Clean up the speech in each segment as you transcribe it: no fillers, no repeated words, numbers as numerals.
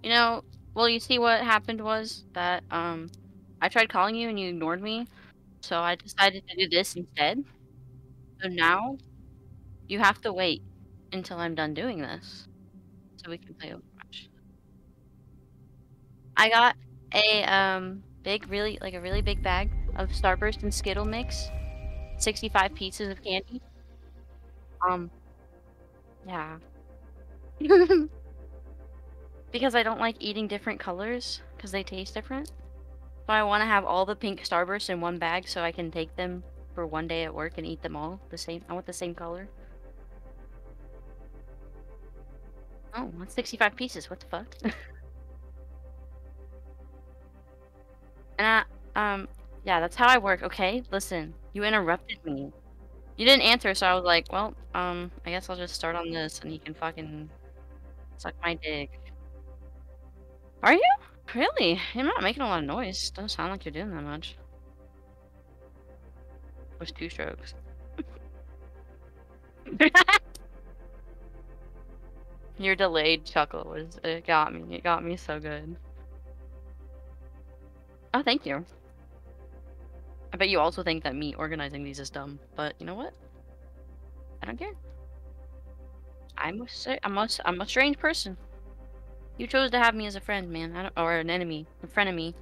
You know, well, you see what happened was that, I tried calling you and you ignored me, so I decided to do this instead. So now you have to wait until I'm done doing this so we can play Overwatch. I got a, big, really like, a really big bag of Starburst and Skittle mix, 65 pieces of candy. Um, yeah. Because I don't like eating different colors because they taste different. So I wanna have all the pink Starbursts in one bag so I can take them for one day at work and eat them all the same. I want the same color. Oh, that's 65 pieces. What the fuck? And yeah, that's how I work, okay? Listen, you interrupted me. You didn't answer, so I was like, well, I guess I'll just start on this and you can fucking suck my dick. Are you? Really? You're not making a lot of noise. Doesn't sound like you're doing that much. Push 2 strokes. Your delayed chuckle was, it got me. It got me so good. Oh, thank you. I bet you also think that me organizing these is dumb, but you know what? I don't care. I'm a strange person. You chose to have me as a friend, man. Or an enemy, a frenemy.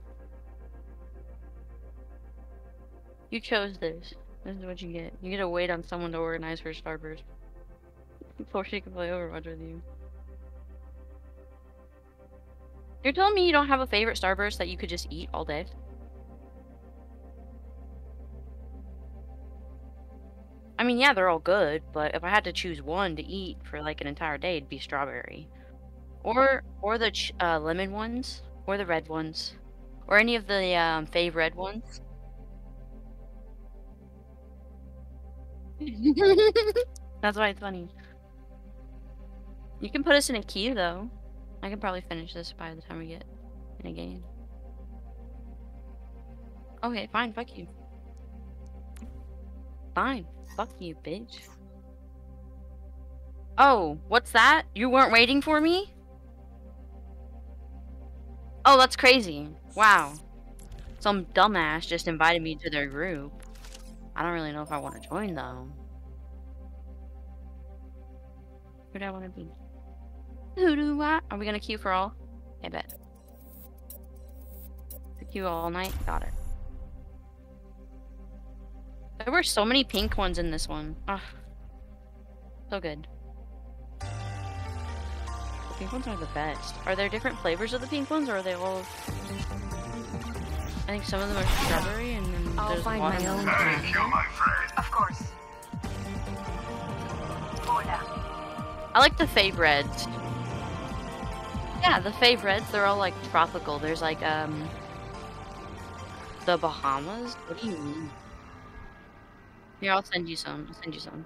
You chose this. This is what you get. You get to wait on someone to organize her Starburst before she can play Overwatch with you. You're telling me you don't have a favorite Starburst that you could just eat all day? I mean, yeah, they're all good, but if I had to choose one to eat for like an entire day, it'd be strawberry. Or the lemon ones, or the red ones, or any of the fave red ones. That's why it's funny. You can put us in a queue though. I can probably finish this by the time we get in a game. Okay, fine, fuck you. Fine, fuck you, bitch. Oh, what's that? You weren't waiting for me? Oh, that's crazy. Wow. Some dumbass just invited me to their group. I don't really know if I want to join though. Who do I want to be? Who do I? Are we gonna queue for all? I bet. Queue all night? Got it. There were so many pink ones in this one. Ugh. So good. The pink ones are the best. Are there different flavors of the pink ones, or are they all... I think some of them are strawberry, and then I'll there's find my own watermelon. path. You, my friend. Of course. Hola. I like the fave reds. Yeah, the fave reds, they're all like tropical. There's like, the Bahamas? What do you mean? Here, I'll send you some. I'll send you some.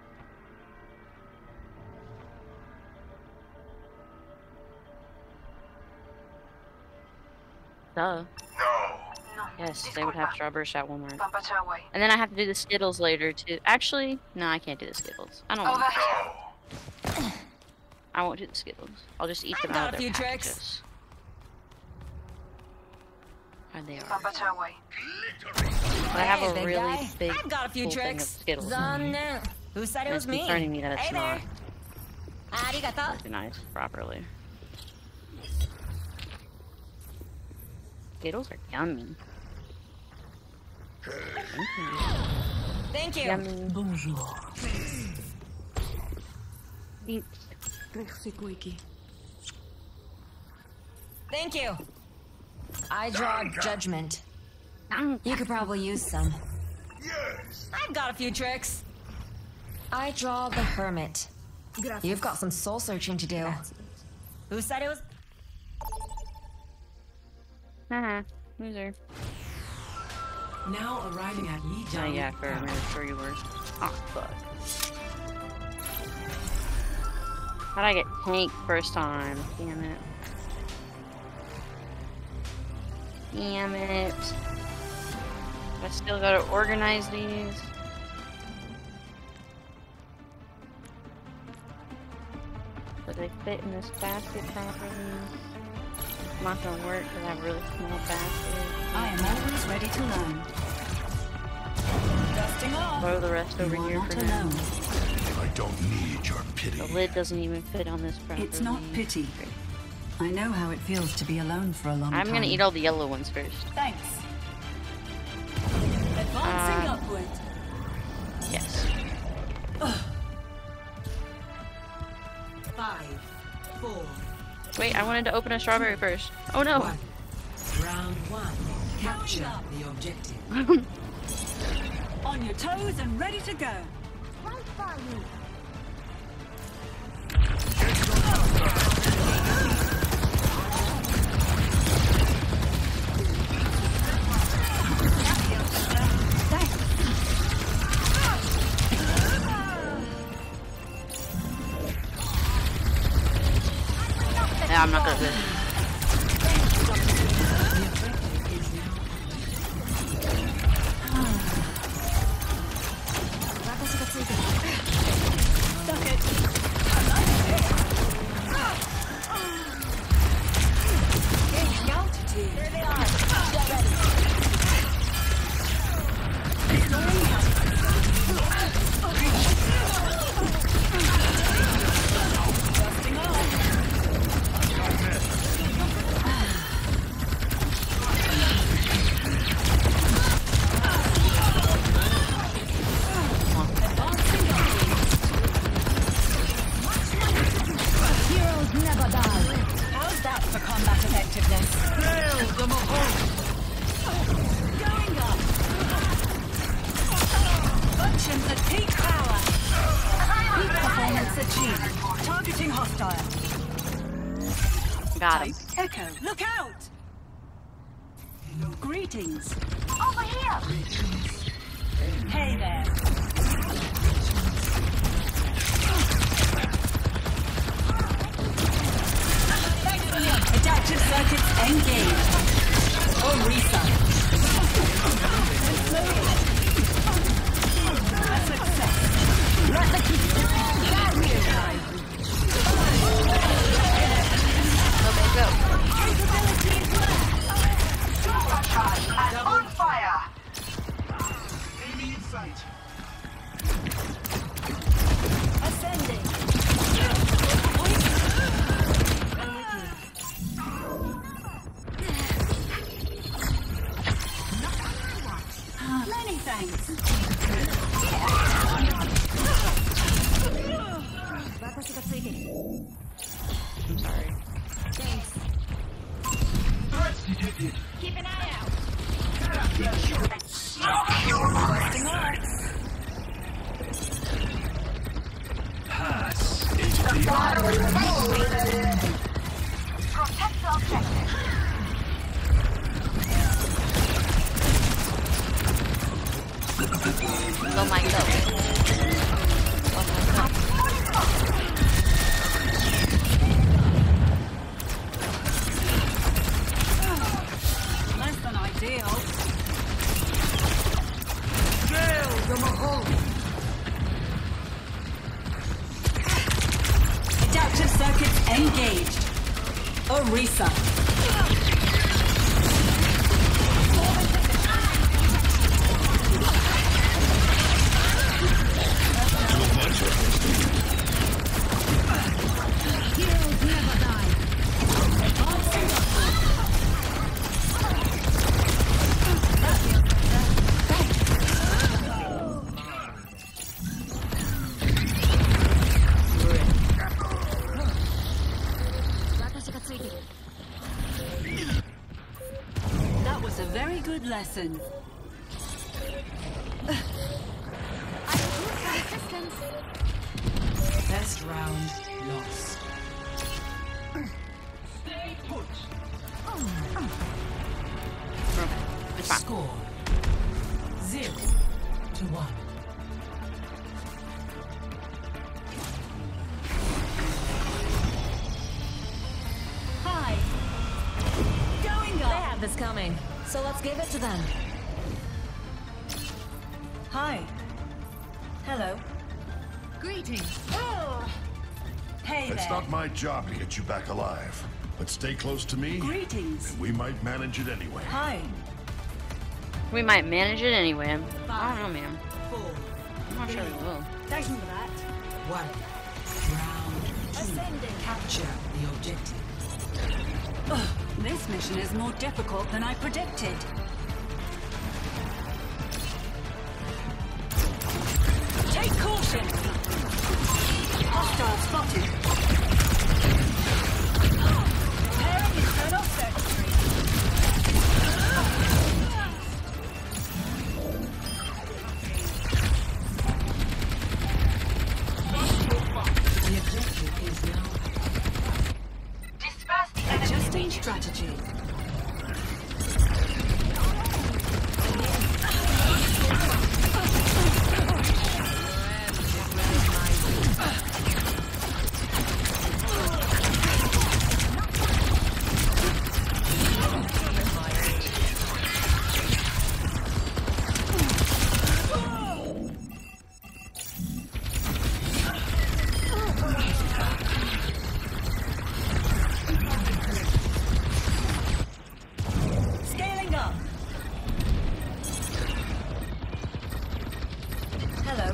Duh. No. Yes, they would have Strawberry at Walmart. Pampachaway. And then I have to do the Skittles later too. Actually, no, I can't do the Skittles. I don't want Over to. here. No. I won't do the Skittles. I'll just eat them got out of a their few packages. tricks. How they are. Pampachaway. But I have Hey, a big really guy. big I've got a few full thing of tricks. Skittles. Zanne. Who said it And was it's me? concerning me that it's Hey not there. Arigato. organized properly. Skittles are yummy. Thank you. Yummy. Bonjour. Thanks. Merci, Quickie. Thank you. I draw judgment. You could probably use some. Yes. I've got a few tricks. I draw the hermit. You've got some soul searching to do. Who said it was? Haha. Loser. Now arriving at Oh Lijiang. yeah, for a minute, sure you were. Oh fuck. How'd I get tanked first time? Damn it. Damn it. I still gotta organize these. Do they fit in this basket properly? not gonna work because I have really small basket. I am always ready to learn. Dusting off. Throw the rest over You are here not for now. alone. I don't need your pity. The lid doesn't even fit on this properly. It's not pity. I know how it feels to be alone for a long time. I'm gonna eat all the yellow ones first. Thanks. Advancing upward. Yes. 5, 4, Wait, I wanted to open a strawberry first. Oh no! 1. Round 1. Capture the objective. On your toes and ready to go. Yeah, I'm not gonna do it. How's that for combat effectiveness? Going up. Functions at peak power. Peak performance achieved. Targeting hostile. Got him. Echo, look out! Greetings. Over here! Hey there. Adaptive circuits engaged. Orisa. A success. Let the On fire! Enemy in sight. ascending. Many thanks. I'm sorry. Keep an eye out! Pass into the Protect the objective! Go, Mike, go. Go, Mike, go. Less than ideal. Adaptive circuits engaged. Orisa. That was a very good lesson. Best round lost. It's fine. Score 0-1. Hi. Going They up. have this coming, so let's give it to them. Hi. Hello. Greetings. Hey It's there. not my job to get you back alive. But stay close to me, Greetings. and we might manage it anyway. Hi. We might manage it anyway. I don't know, man. 4. I'm not sure we will. Thanks for that. 1. Round 2. Ascending. Capture the objective. This mission is more difficult than I predicted. Take caution. Hostile spotted. Preparing internal circuitry. The objective is now Disperse the enemy. Adjusting strategy. Scaling up. Hello.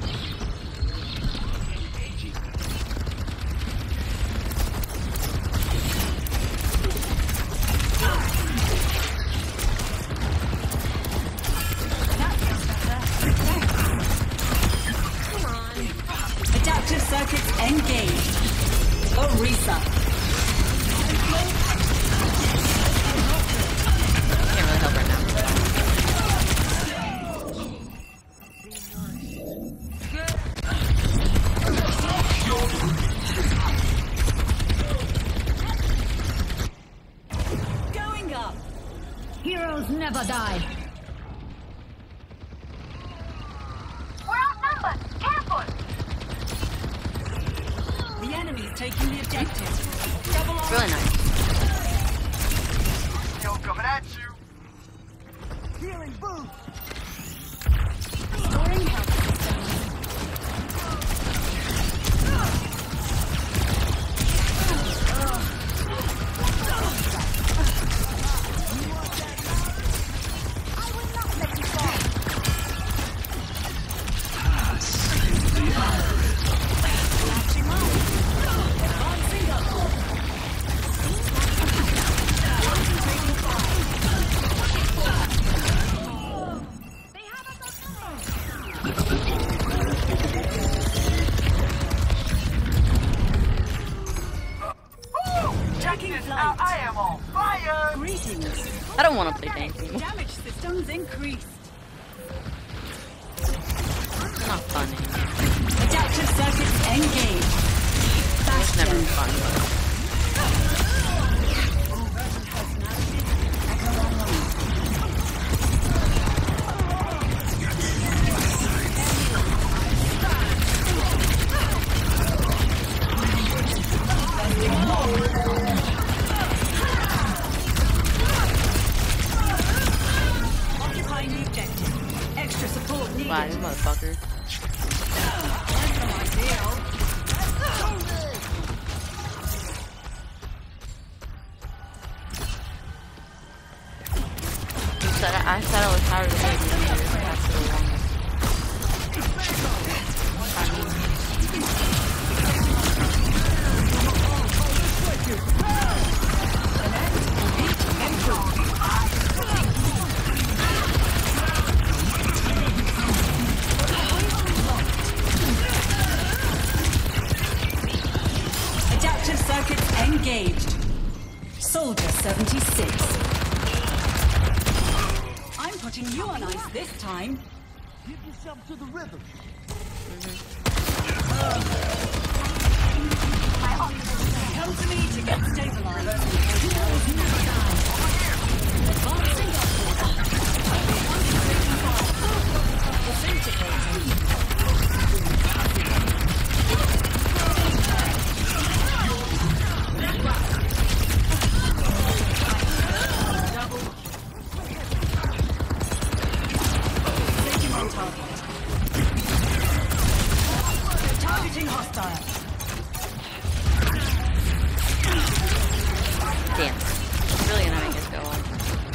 That feels better. Come on. Adaptive circuits engaged. Orisa. Can't really help right now. Going up. Heroes never die. We're outnumbered. Careful. The enemy's taking the objective. Double It's on. really nice. Still coming at you. Storing health systems. Latching on. Advancing up. Concentrating fire. Taking Now flight. I am on fire. Greetings. I don't want to play tank anymore. Damage systems increased. It's not fun anymore. Adaptive circuits engaged. It's never Bastion. fun, but Occupying the objective. Extra support needed. wow, this motherfucker. That's not ideal. I said I was tired of waiting years after the longest. Adaptive circuits engaged. Soldier 76. I'm putting you on ice this time. Come to me to get stabilized. Advancing upward. Disintegrating. Taking on target. Targeting hostile. Damn. It's really annoying as go on.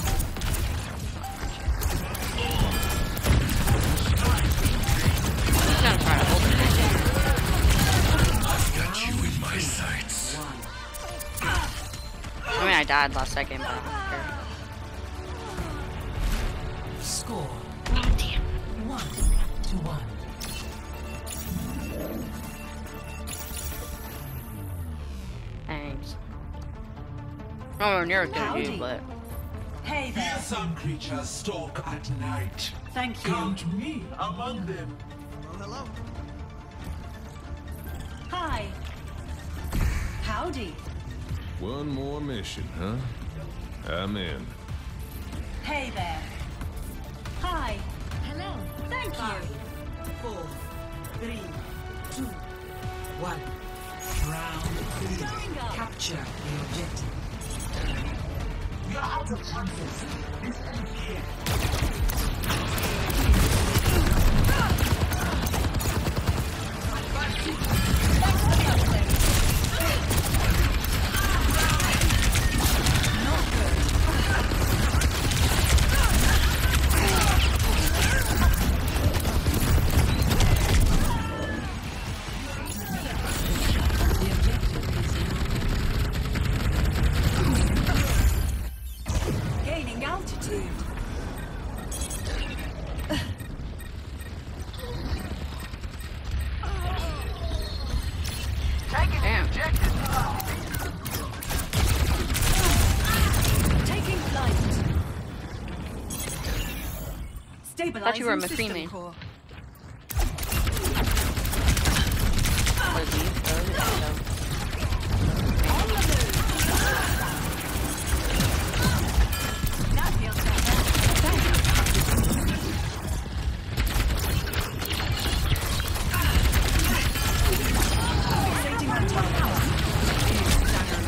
I'm gonna try to hold it. I've got you in my sights. I mean, I died last second, but I don't care. Score God damn. 1-1. Thanks. Nowhere near as good as you, Howdy. but Hey there. Some creatures stalk at night. Thank you. Count me among them. Hi. Howdy. One more mission, huh? I'm in. Hey there. Hi. Hello. Thank you. 4, 3, 2, 1. Round 3. Going up. Capture the objective. We are out of chances. This ends here. Gaining altitude. Taking Damn. the objective. Taking flight. Stabilizing you were a system McCreamy. core. what is he? That feels better. Thanks. Fixating on target.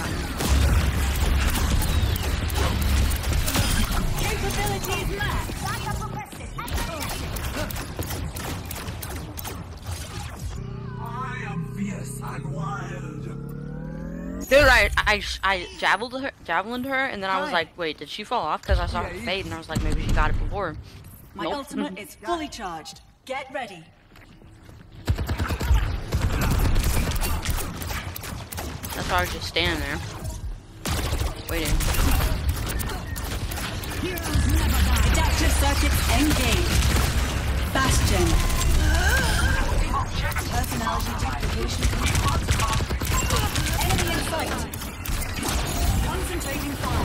Capabilities max. I am fierce and wild. Dude, I javelined her, and then I was Hi. like, wait, did she fall off? Because I saw her fade, and I was like, maybe she got it before. My Nope. ultimate is fully charged. Get ready. That's why I was just standing there, waiting. Adaptive circuits engaged. Bastion. Personality duplication. Enemy in sight. Concentrating fire.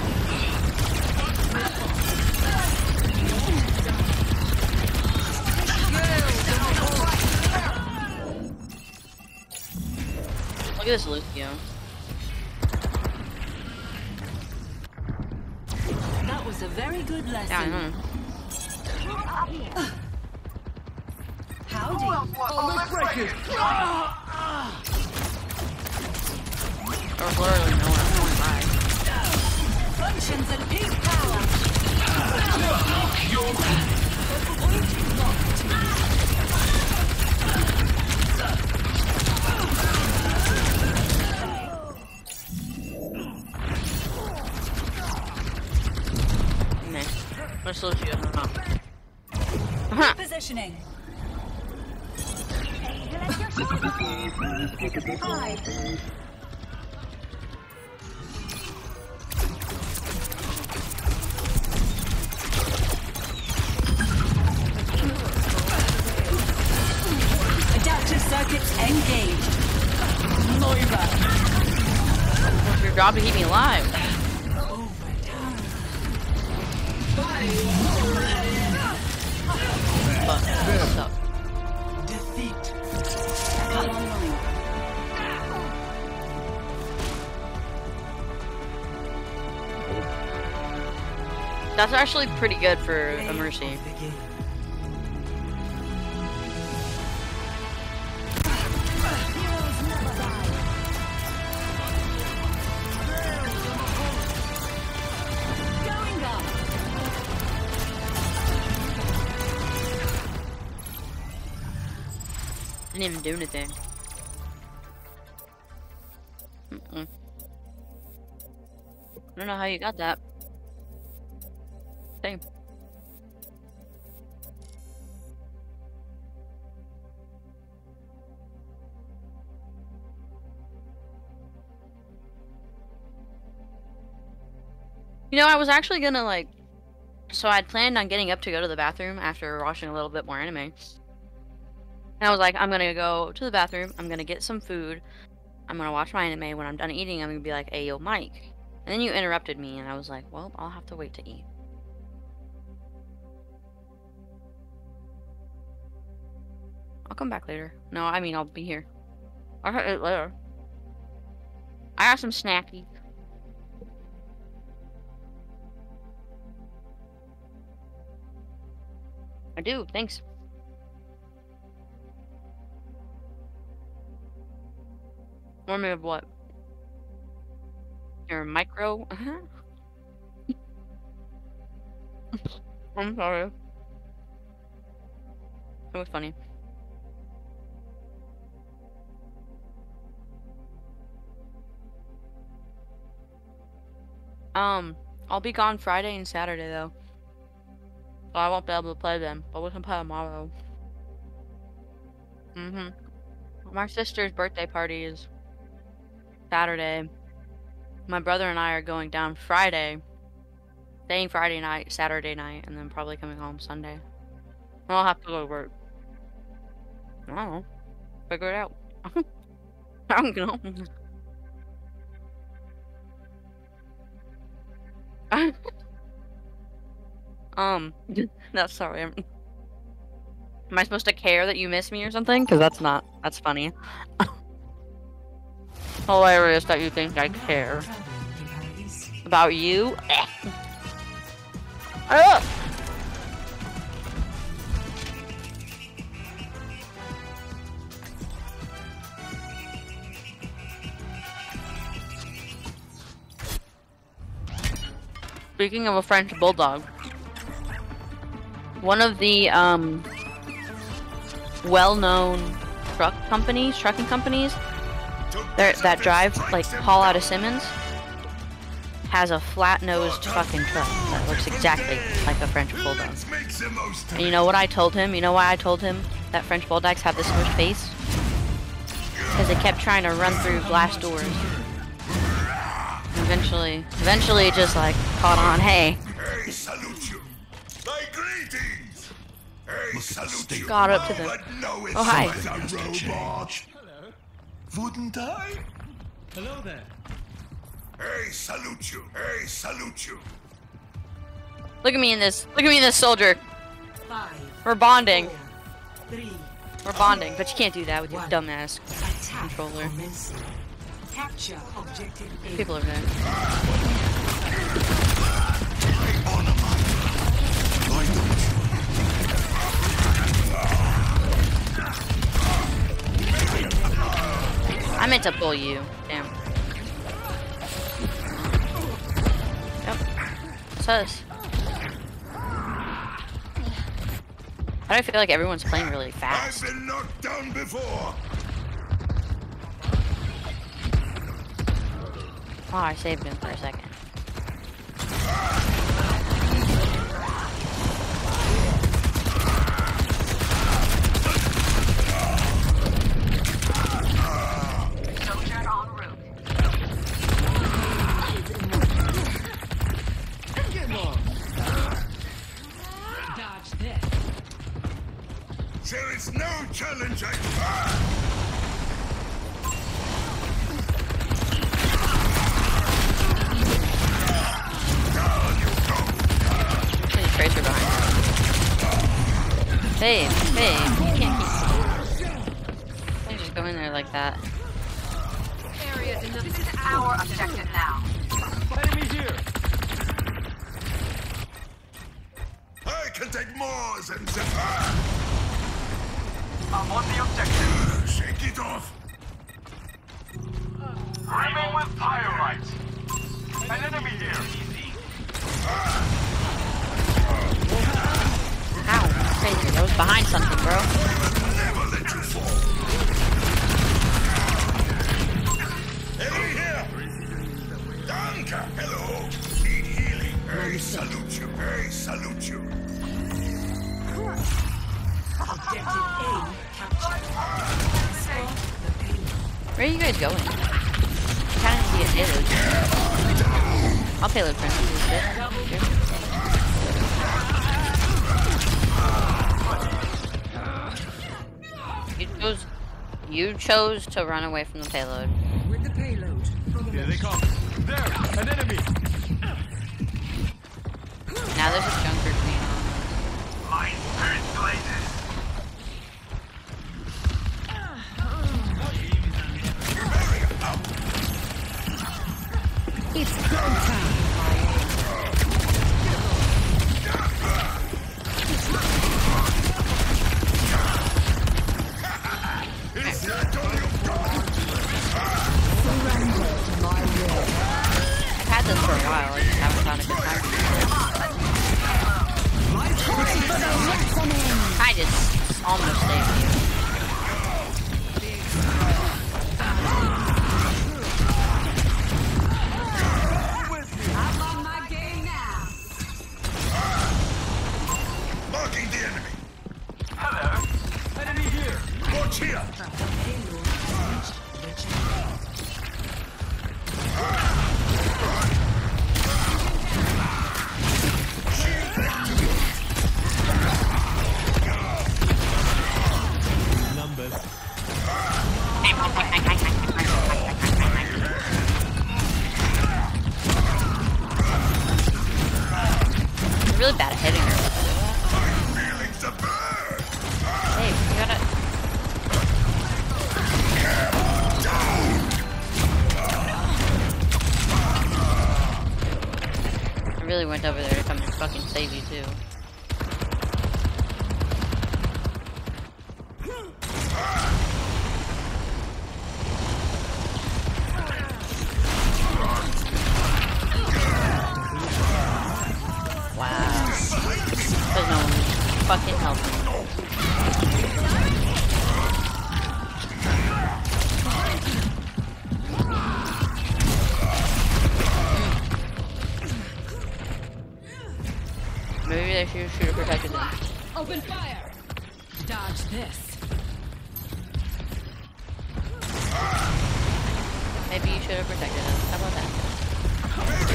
Look at this Lucio. That was a very good lesson. Yeah, I know. Howdy. Let's break it. There was literally no one going by. Functions at peak power. Nah. Where's Lucio? Oh. Positioning. Hi. Adaptive circuits engaged. Noiva. It's your job to keep me alive. What's up? Defeat. Come online. That's actually pretty good for a Mercy. Of the game. Heroes never die. Going up. Didn't even do anything. I don't know how you got that. Same. You know, I was actually gonna like, so I'd planned on getting up to go to the bathroom after watching a little bit more anime. And I was like, I'm gonna go to the bathroom, I'm gonna get some food, I'm gonna watch my anime. When I'm done eating, I'm gonna be like, hey, yo, Mike. And then you interrupted me, and I was like, well, I'll have to wait to eat. I'll come back later. No, I mean, I'll be here. I'll eat later. I have some snackies. I do, thanks. Warn me of what? Your micro? I'm sorry. It was funny. I'll be gone Friday and Saturday though. So I won't be able to play them, but we can play tomorrow. My sister's birthday party is Saturday. My brother and I are going down Friday, staying Friday night, Saturday night, and then probably coming home Sunday. I'll have to go to work. I don't know. Figure it out. I don't know. No, sorry. Am I supposed to care that you miss me or something? Because that's funny. Hilarious that you think I care. About you? Speaking of a French bulldog, one of the well-known trucking companies that drive like haul out of Simmons has a flat-nosed fucking truck that looks exactly like a French bulldog. And you know what I told him? You know why I told him that French bulldogs have this smushed face? Because they kept trying to run through glass doors. Eventually it just like caught on. Hey. Hey, salute you. My greetings. Hey, salute you. Got up to them. Oh, hi. Robot. Wouldn't I? Hello there. Hey, salute you. Hey, salute you. Look at me in this. Look at me in this soldier. 5, We're bonding. 4, 3, We're bonding, but you can't do that with your 1. dumbass Attack controller. commencing. Capture objective A. People are there. I meant to pull you. Damn. Yep. Sus. I feel like everyone's playing really fast. I've been knocked down before. Oh, I saved him for a second. Soldier en route. Dodge this. There is no challenge Tracer behind. Babe, you can't just go in there like that. This is our objective now. Enemy here. I can take more than that. I'm on the objective. Shake it off. Remain with Pyrite. An enemy here. Ow, crazy. I was behind something, bro. Never let you fall. Enemy here. Done. Micah, hello. Need healing. Hey, salute you. Hey, salute you. Objective A captured. Restore the payload. Where are you guys going? I'm trying to see a payload. I'll payload for you. You chose to run away from the payload. With the payload. Here they come. There, an enemy. Now there's a junker queen on. My spirit blazes. It's go time. I've had this for a while, I just haven't found a good time to use it. I just almost saved you. I'm on my game now. Marking the enemy. Hello. Enemy here. Watch here. I'm really bad at hitting her. Feelings a bird. Hey, you gotta. I really went over there to come and fucking save you too. Wow. Because no one fucking helped me. Maybe they should have protected them. Open fire. Dodge this. Maybe you should have protected them. How about that?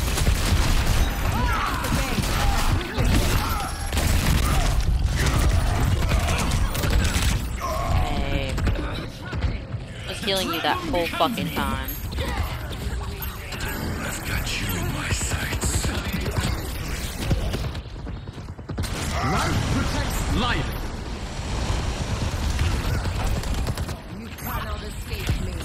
Hey. Just healing you that whole fucking time. I've got you in my sights. Life protects life. You cannot escape me.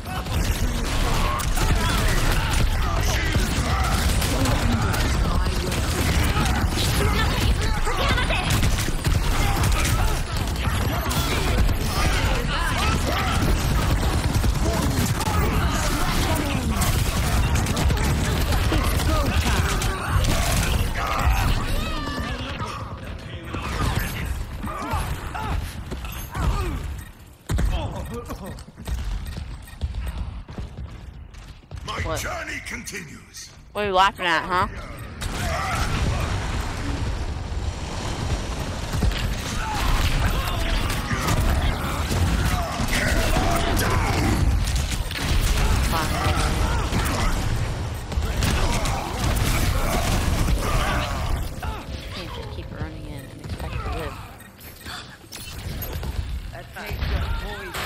My What? journey continues. What are you laughing at, huh? Can't just keep running in and expect to live. That takes your poison.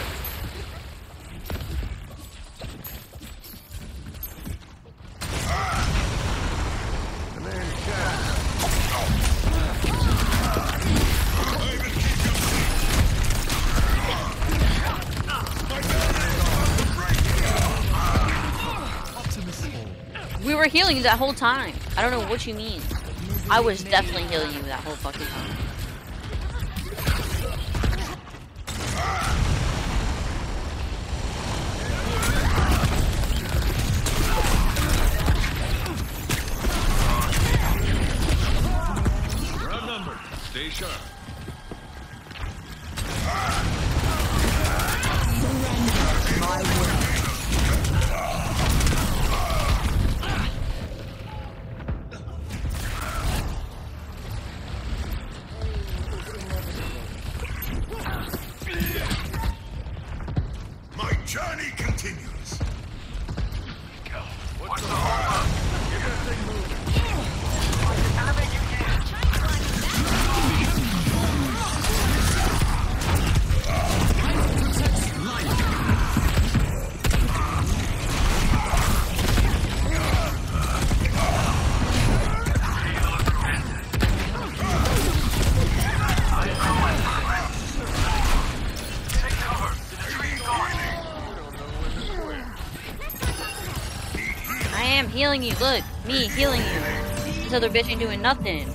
We were healing you that whole time. I don't know what you mean. I was definitely healing you that whole fucking time. We're outnumbered. Stay sharp. healing you. Look, me healing you. This other bitch ain't doing nothing.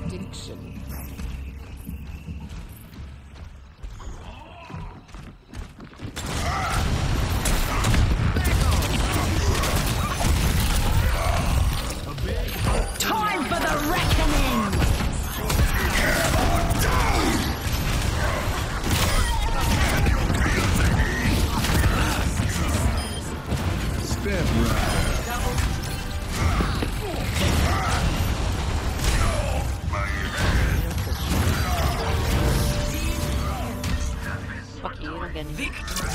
Time for the reckoning! Step right. Fuck you, you don't get any.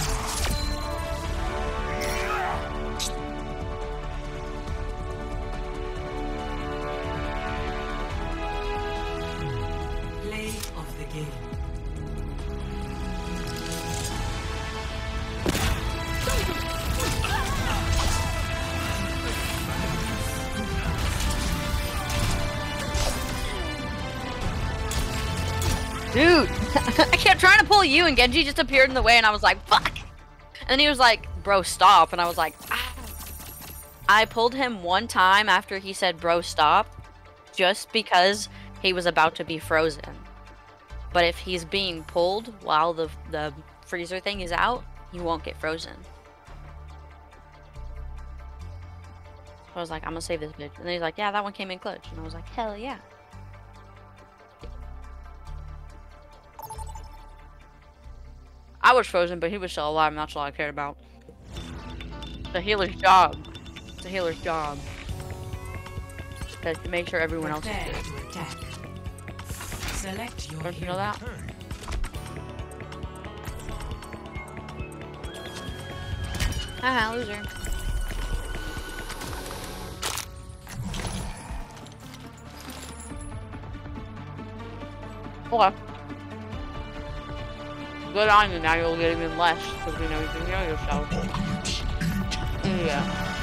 Play of the game. Dude, I kept trying to pull you and Genji just appeared in the way and I was like, fuck. And then he was like, bro, stop. And I was like, ah. I pulled him one time after he said, bro, stop. Just because he was about to be frozen. But if he's being pulled while the freezer thing is out, he won't get frozen. So I was like, I'm gonna save this bitch. And then he's like, yeah, that one came in clutch. And I was like, hell yeah. I was frozen, but he was still alive, and that's all I cared about. It's a healer's job. It's a healer's job. To make sure everyone else is Prepare good. to attack. Select your Don't you know hero. that? Haha, loser. Okay. Good on you, now you'll get even less, because we know you can heal yourself. Yeah.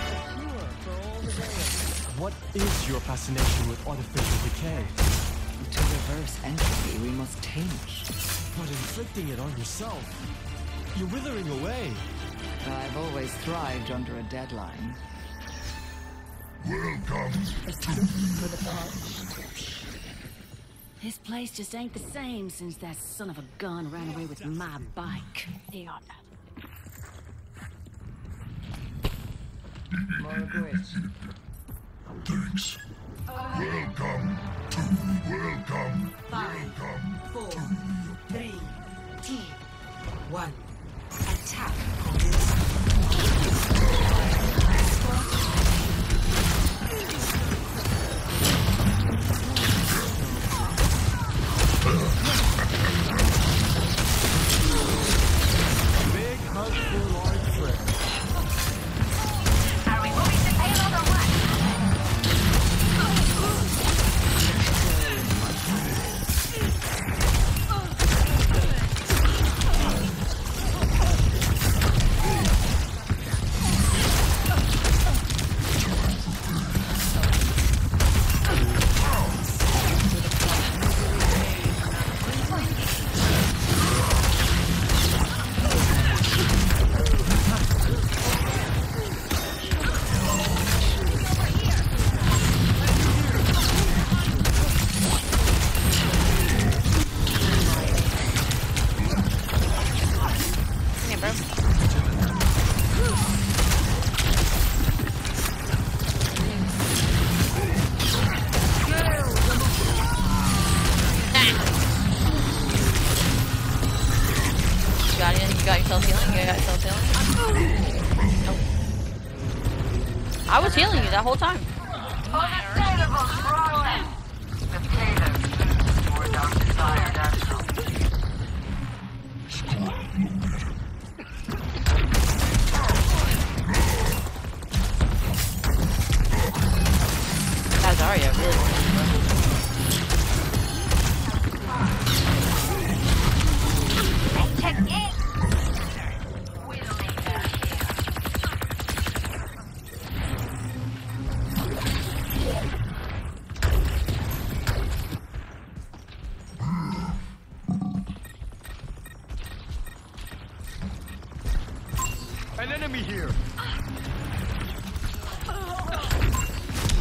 What is your fascination with artificial decay? To reverse entropy, we must tame it. But inflicting it on yourself, you're withering away. I've always thrived under a deadline. Welcome. For the purge. This place just ain't the same since that son of a gun ran away with my bike. Yeah. Margaret. Thanks. Welcome to welcome. 5, Welcome 4, to 3, 2, 1. Attack. Big hug for large friend. Are we moving the payload or what? Hey, bro. You got it? You got yourself healing? You got yourself healing? Nope. I was healing you that whole time. Unassailable throwing! Toward our desired outcome. That's Zarya, really. Technique! An enemy here.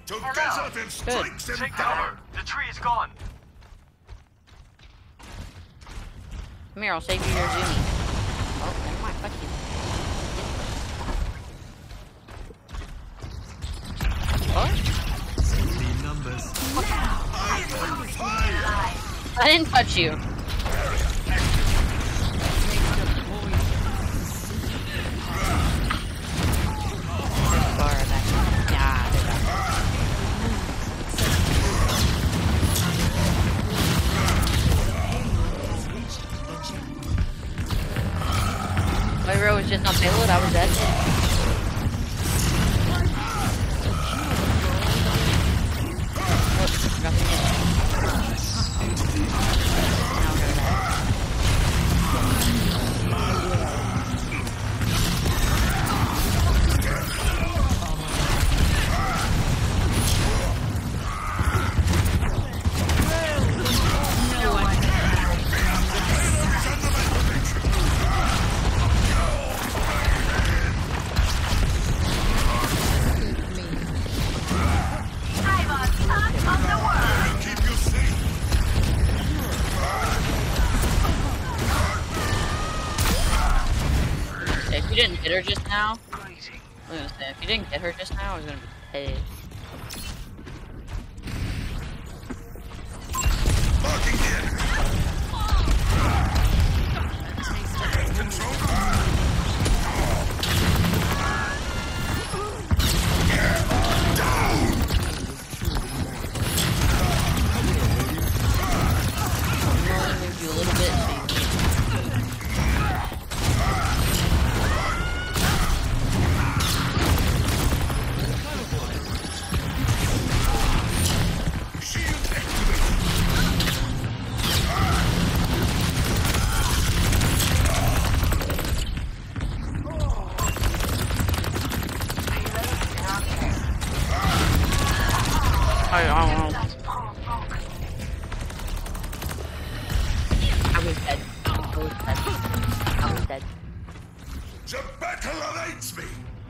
Together them strikes them Take down. cover. The tree is gone. Come here, I'll save you your Zuni. Oh, never mind. Fuck you. What? Numbers. I didn't touch you. My hero was just on payload, I was dead. If you didn't hit her just now, I was gonna say, if you didn't get her just now, I was gonna be pissed. You a little bit. I don't know. I was dead. I was dead. The battle awaits me.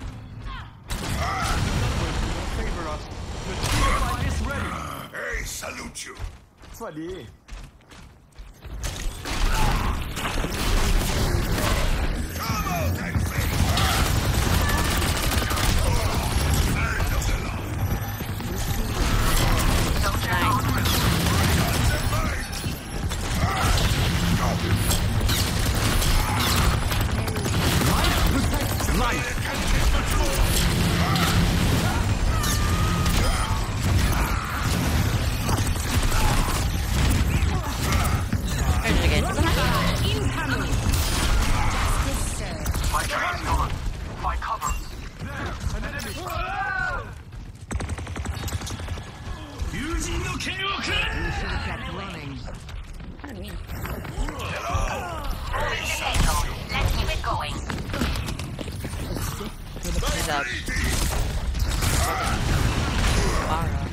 Favor us. The fight is ready. Hey, salute you. สวัสดี Come out and face. My tree is gone. My cover. Let's keep it going. He's up. Alright.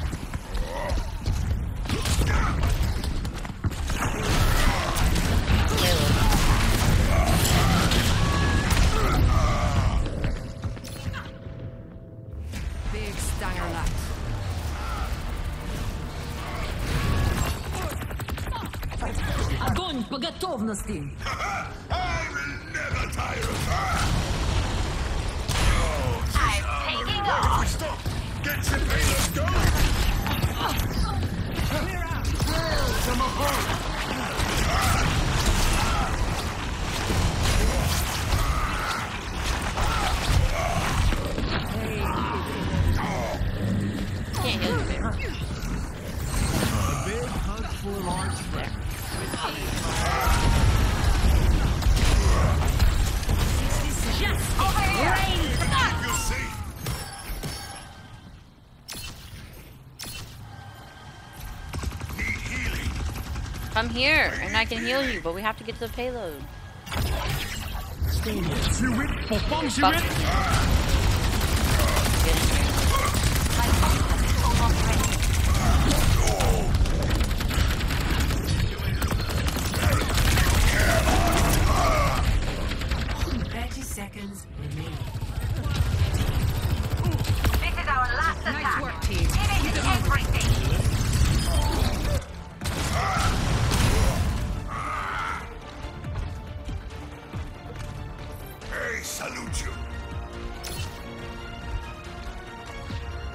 Big Stanger Lux. Огонь по готовности! I will never tire of her. I'm taking off. Stop. Get your payload going. Can't heal you there. A big hug for a large friend. Just over here. You'll see. Need healing. Come here, and I can heal you, but we have to get to the payload. ชีวิตปกป้องชีวิต Get in here. This is our last attack. Finish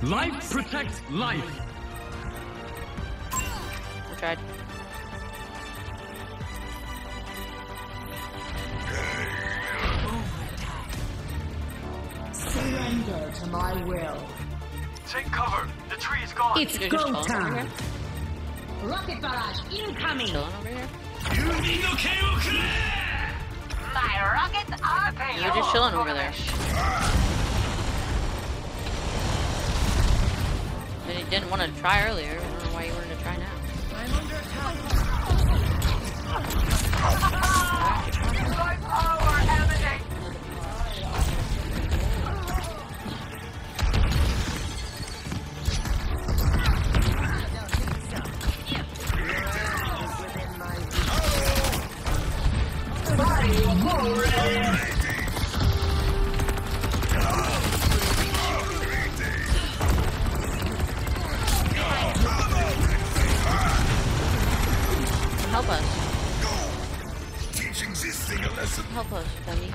Life protects life. I tried. Surrender to my will. Take cover. The tree is gone. It's go time. Rocket barrage incoming. Chilling over here. My rockets are paying. You're just chilling over there. But you didn't want to try earlier. I don't know why you wanted to try now. I'm under attack. My power emanates. Help us. Teaching this thing a lesson. Help us, dummy.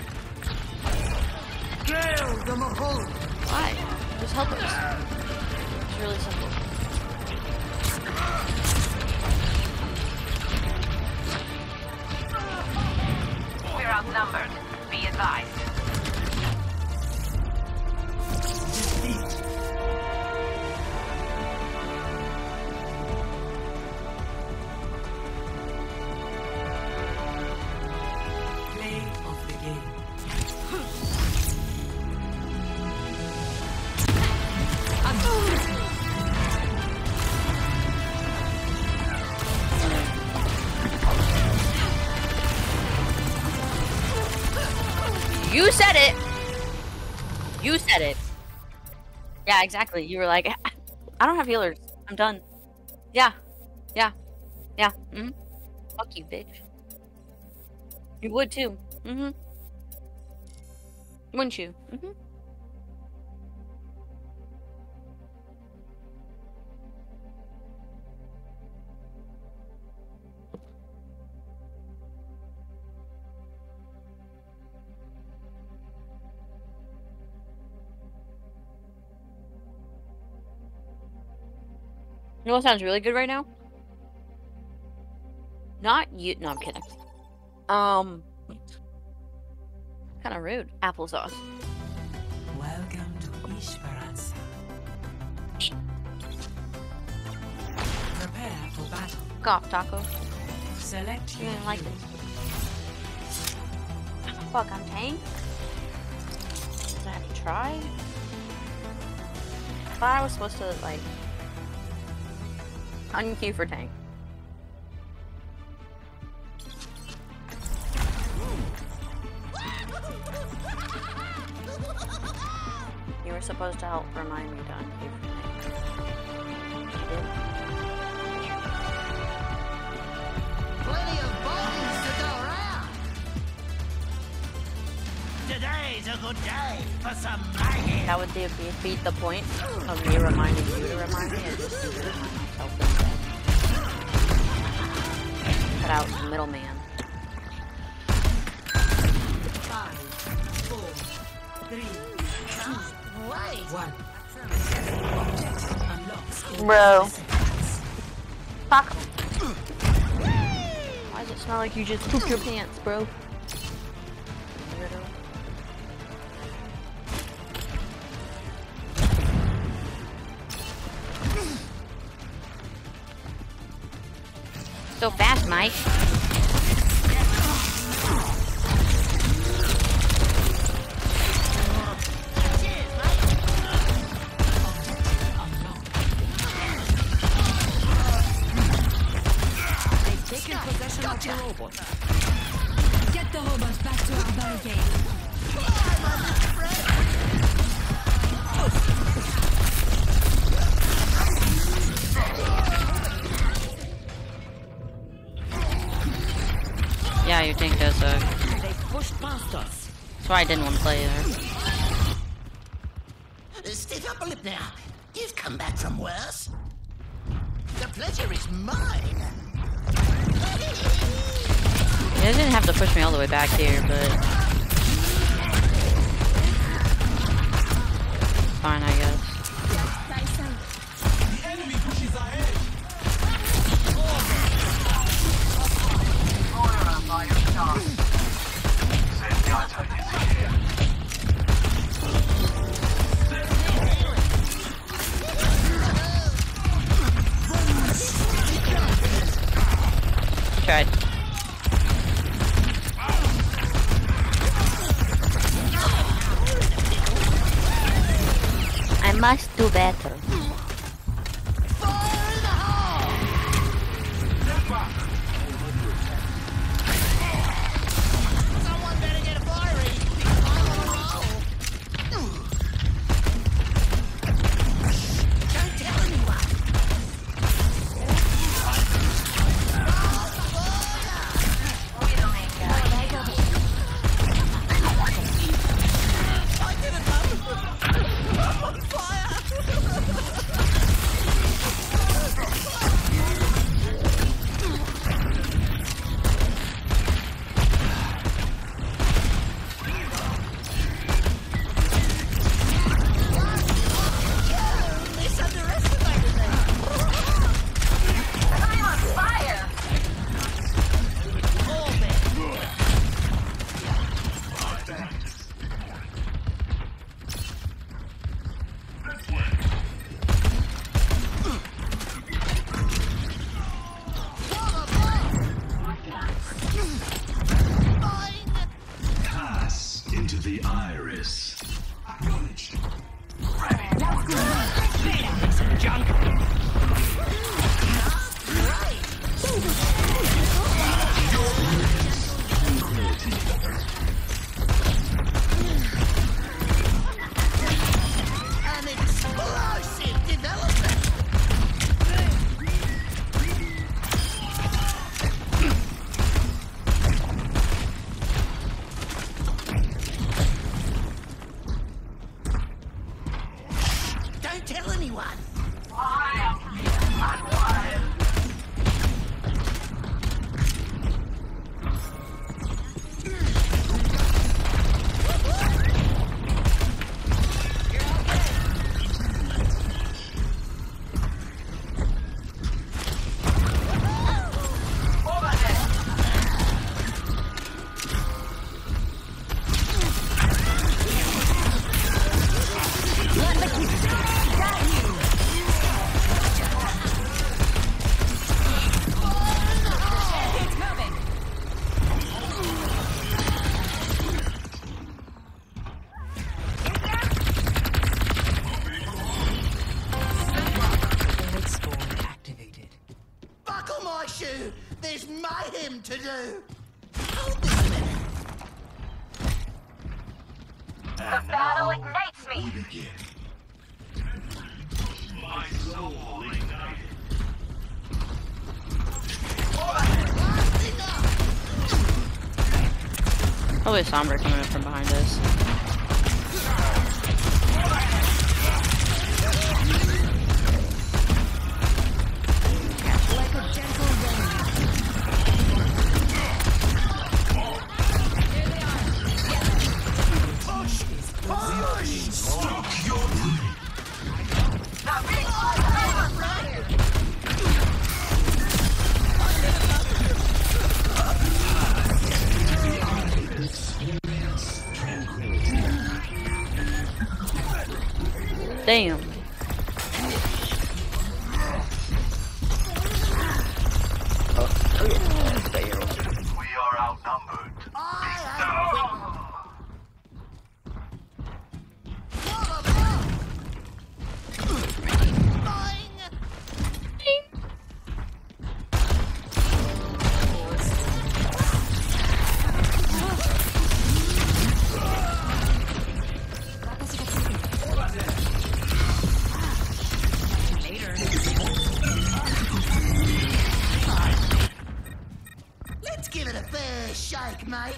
Gale, the Mahol. Why? Just help us. It's really simple. We're outnumbered. Be advised. Play of the game. You said it! You said it. Yeah, exactly. You were like, I don't have healers. I'm done. Yeah. Yeah. Yeah. Mm-hmm. Fuck you, bitch. You would too. Mm-hmm. Wouldn't you? Mm-hmm. You know what sounds really good right now? Not you. No, I'm kidding. Kind of rude. Applesauce. Welcome to Esperanza. Prepare for battle. Fuck off, Taco. Select You your didn't like hero. this. Fuck, I'm tank? Did I have to try? I thought I was supposed to, like, unqueue for tank. You were supposed to help remind me to unqueue for tank. You did. Plenty of bones to go around. Today's a good day for some magic. That would defeat the point of me reminding you to remind me. I just need to remind myself instead. Cut out the middleman. 5, 4, 3, 2, 1. Objective unlocks in Bro. 30 seconds. Fuck. Why does it smell like you just pooped your pants, bro? Literally. So fast, Mike. They've taken possession of the robot. Get the robot back to our barricade. Yeah, your tank does suck. They pushed past us. That's why I didn't want to play there. Stiff upper lip now. You've come back from worse. The pleasure is mine. You didn't have to push me all the way back here, but fine, I guess. tried. I must do better. There's mayhem to do. The battle ignites me. My soul ignited. Probably Sombra coming up from behind us. Damn. We are outnumbered. Let's give it a fair shake, mate.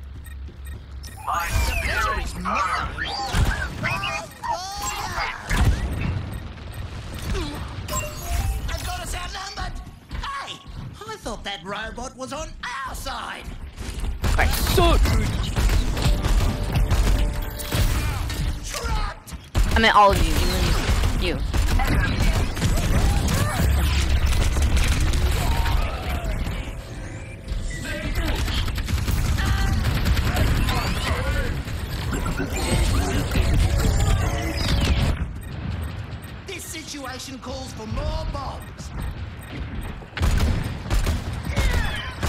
My spirit burns. They've got us outnumbered. Hey, I thought that robot was on our side. I suck. Trapped. I meant all of you. You. This situation calls for more bombs.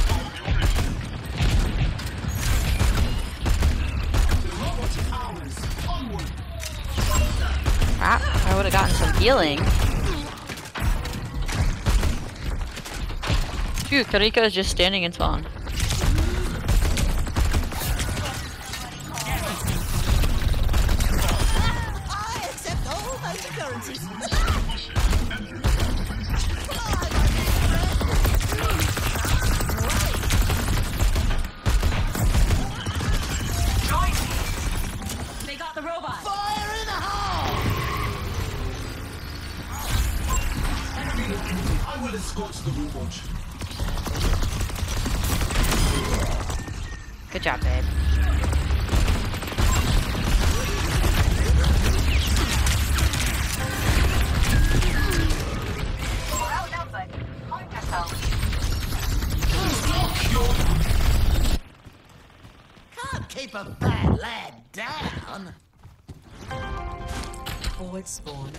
healing. Phew, Karika is just standing in spawn. I accept all major currencies. They got the robot. Fire in the hole! I will escort the robot. Good job, babe. We're outnumbered. Point yourself. Can't keep a bad lad down. Forward spawn.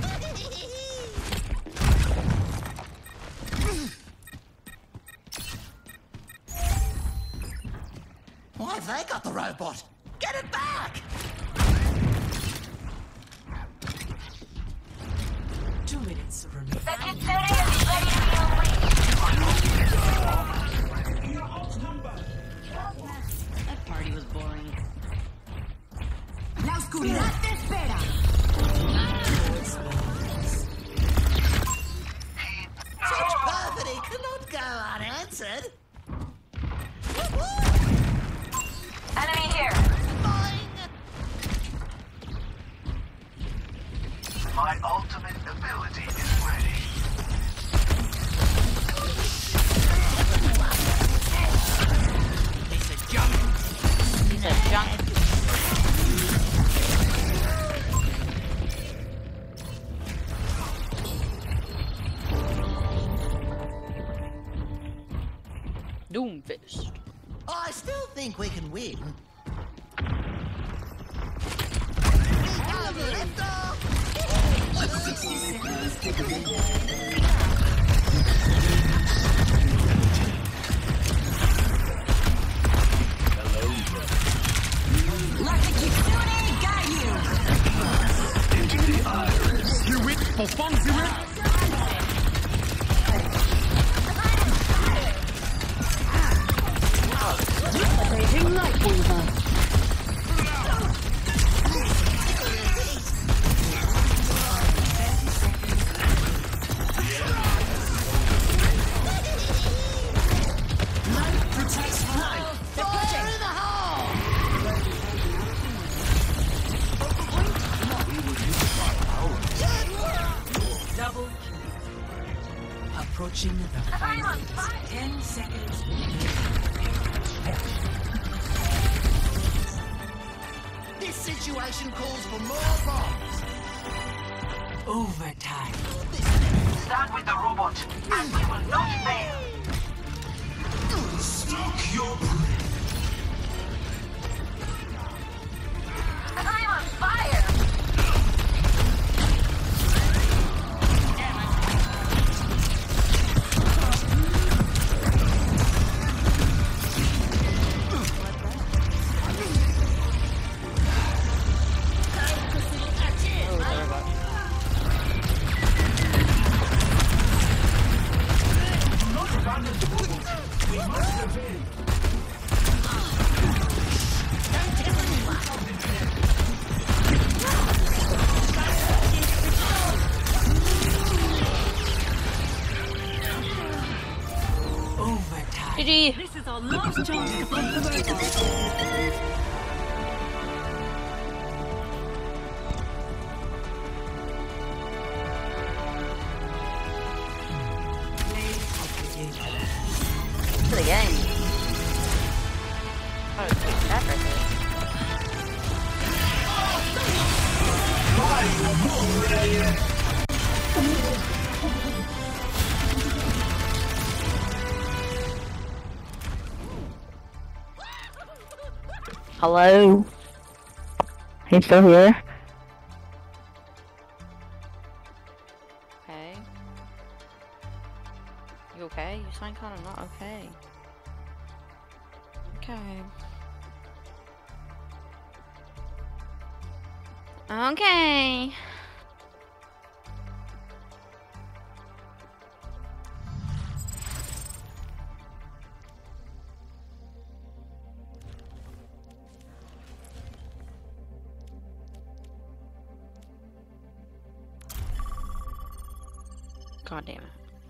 Why have they got the robot? Get it back! 2 minutes remaining. The Kitsune is ready to be unleashed. That party was boring. La oscuridad te espera. Such perfidy cannot go unanswered. Enemy here. My ultimate ability is ready. Piece of junk. He's a junk. Doomfist. I still think we can win. Lift off! 60 seconds to go. Let the Kitsune guide you. Into the iris. You wait for fun, Zero? Raging light weaver. Fire in the hole! Double kill. Approaching the final 10 seconds. This situation calls for more bombs. Overtime. Stand with the robot, and we will not fail. Stock your I'm on fire. GG. This is our last chance to put the robot. To the game. Oh, it's that right Hello? He's still here? Okay. You okay? You sound kind of not okay. Okay. Okay. God damn it.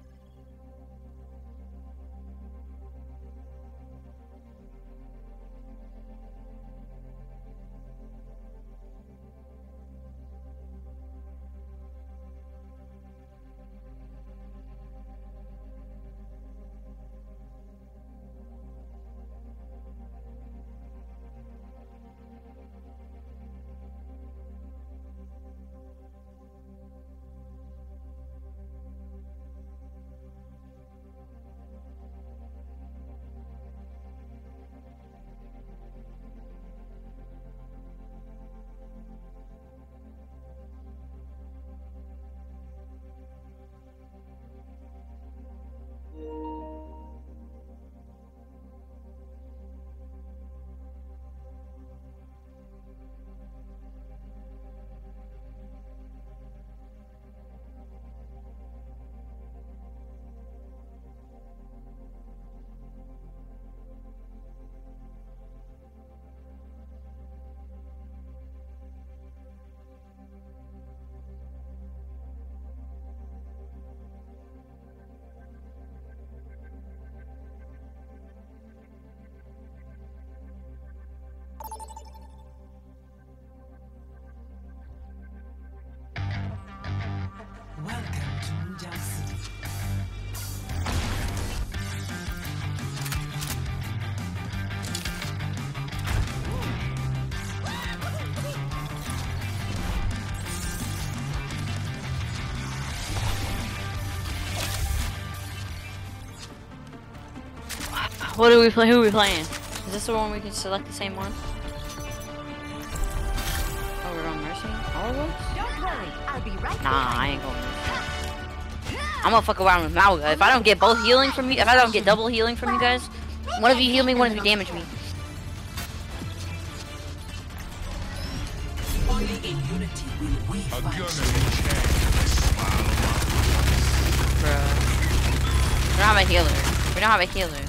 Welcome to Mujang City. What do we play? Who are we playing? Is this the one we can select the same one? Oh, we're on Mercy? All of us? Don't worry, I'll be right Nah, I ain't going Mercy. I'm gonna fuck around with Mauga. If I don't get both healing from you, if I don't get double healing from you guys, one of you heal me, one of you damage me. Only in unity will we A fight. gun in each hand. Smile on my Bruh. We don't have a healer. We don't have a healer.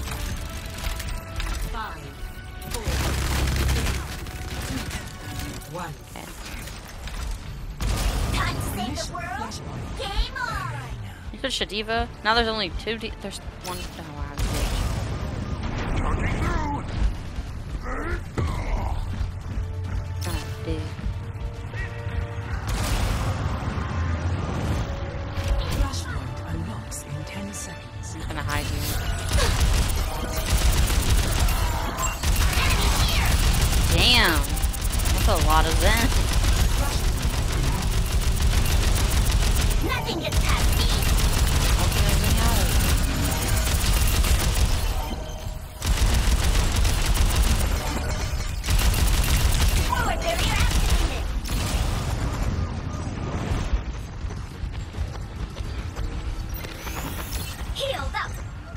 5, 4, 3, 2, 1. Okay. Time to save the world. Game on. You could Shadiva. Now there's only two. There's one. Oh, wow, dude. Flashpoint unlocks in 10 seconds. I'm gonna hide you. Damn. That's a lot of Zen. Nothing gets past me. Forward barrier activated. Healed up.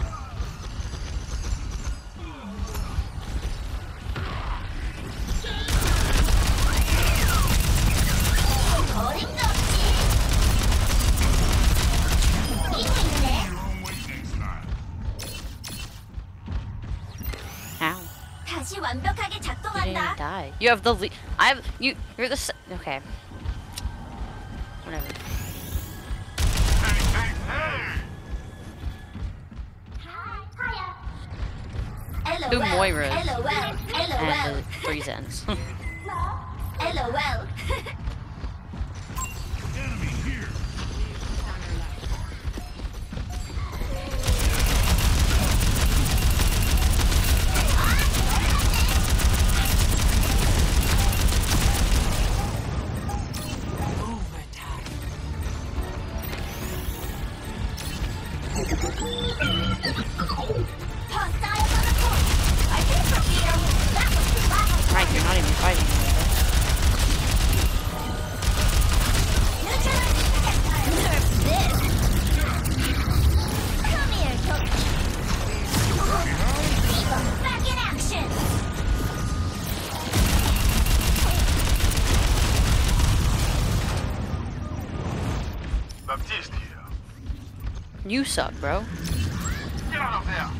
Holding up. Ow. 다시 완벽하게 You 작동한다. didn't die. You have the lead. I have you. You're the. Okay. Whatever. Two Moiras and the 3 Zens. LOL. enemy here. Right, you're not even fighting. Come here, Toki. Back in action. Baptiste here. You suck, bro. Get out of there.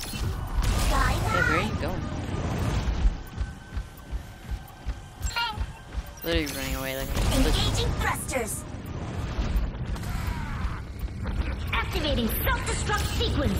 Yeah, where are you going? literally running away like Engaging thrusters. Activating self-destruct sequence.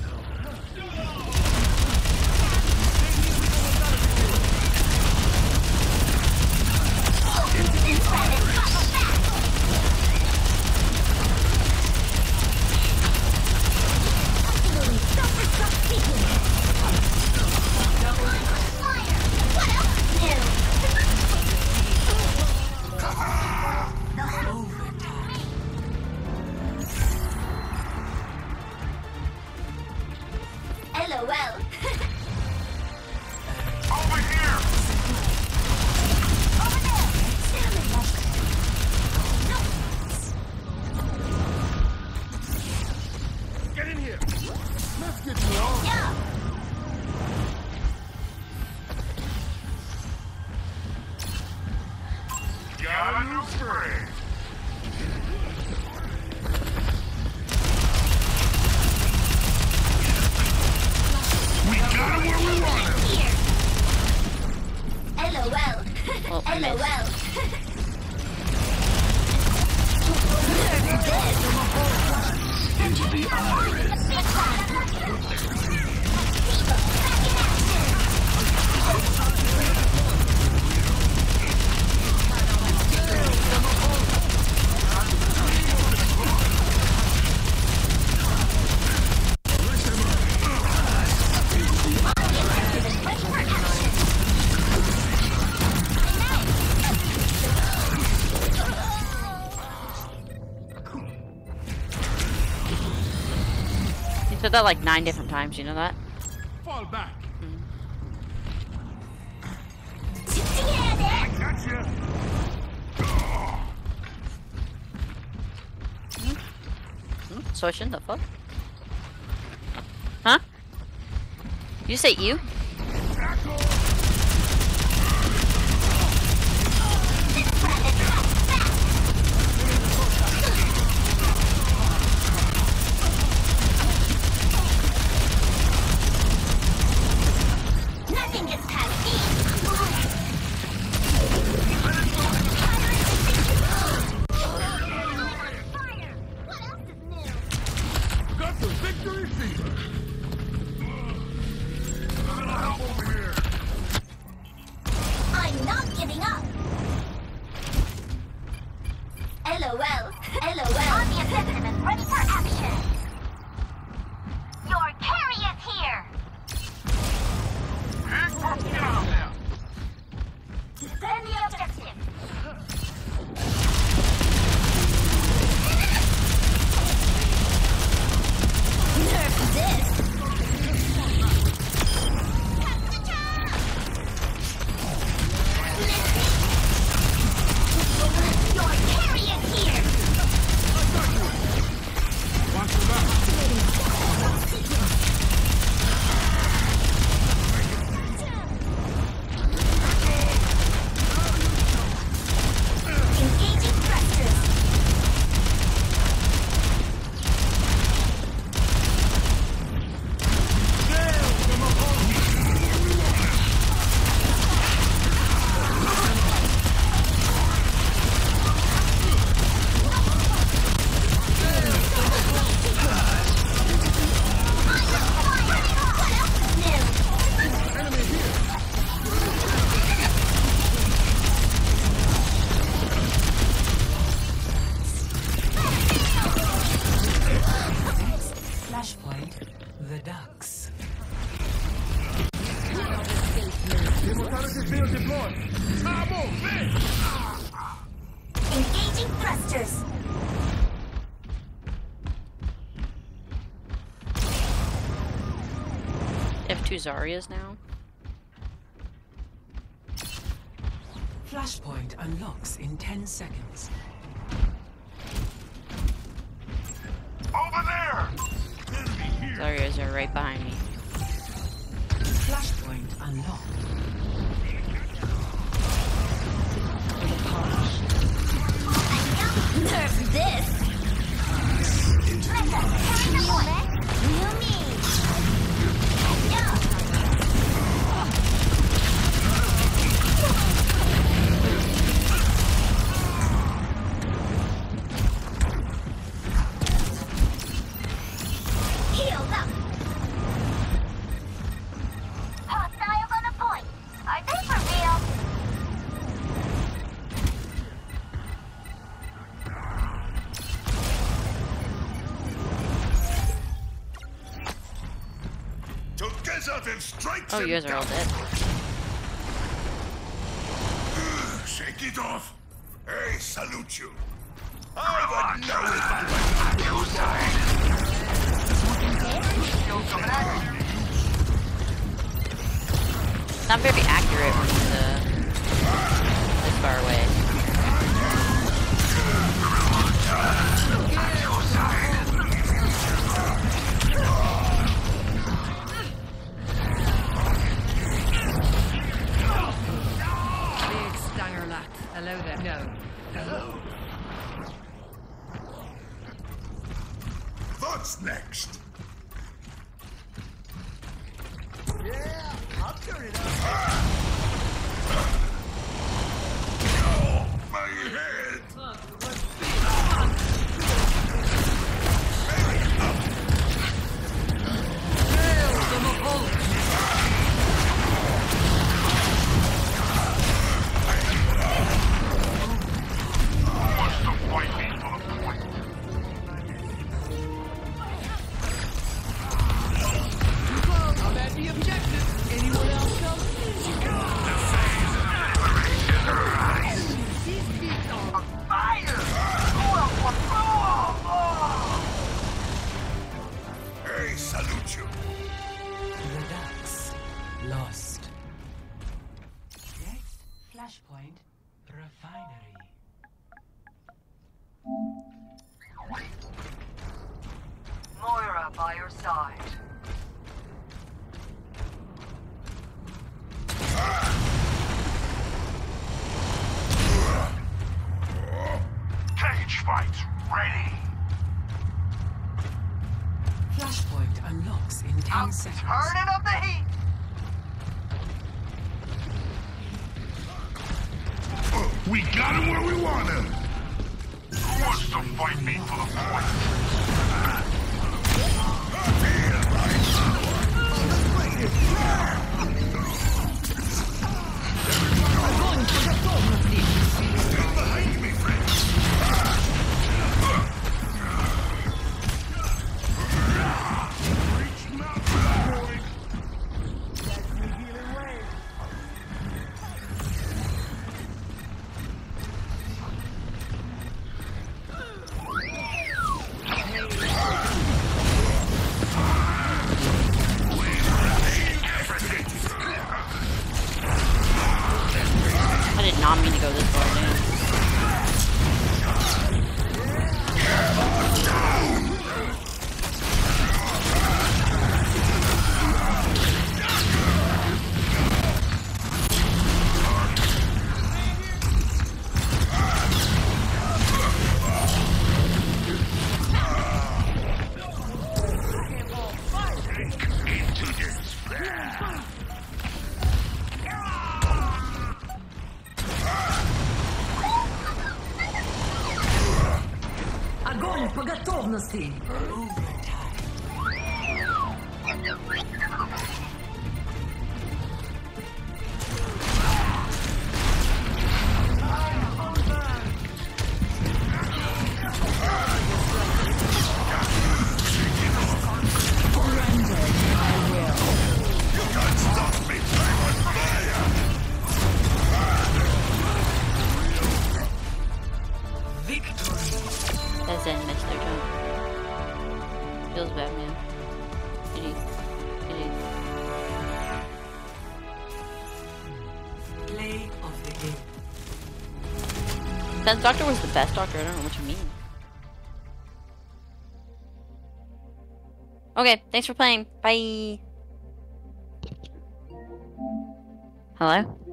You said that like 9 different times, you know that? Fall back. So I shouldn't have fuck? Huh? You say you? Nothing gets past me. Got the victory fever. Over here. I'm not giving up. LOL. LOL. Army Impediment ready for action. Your carry is here. Get out there. Defend the objective. Nerf this. Your carry is here. Watch your back. Engaging thrusters. Flashpoint, the ducks. Immortality field deployed. Tabo, man. Engaging thrusters. F2 Zaryas now. Flashpoint unlocks in 10 seconds. Over there. Zaryas are right behind me. Flashpoint unlocked. Nerf this. Let us carry the point. You me. Yeah. Nothing strikes Oh, him you guys are all down. dead. Shake it off. Hey, salute you. I would know if I It's not very accurate when he's this far away. Big stanger lad. Hello there. No. Hello. What's next? Yeah, I'll turn it up. Oh, my head. I'm at the objective. Anyone else come? Hey, salute you. Redux. Lost. Next, flashpoint, refinery. Moira by your side. Cage fights ready. Flashpoint unlocks in 10 seconds. Turning up the heat. We got him where we want him. Who wants to fight me for the point? Stand behind me, friends. Reach mountain point. That's me healing way. I did not mean to go this far, dude. Огонь по готовности. That's it, missed their jump. Feels bad, man. GG. GG. Play of the game. That doctor was the best doctor, I don't know what you mean. Okay, thanks for playing. Bye. Hello?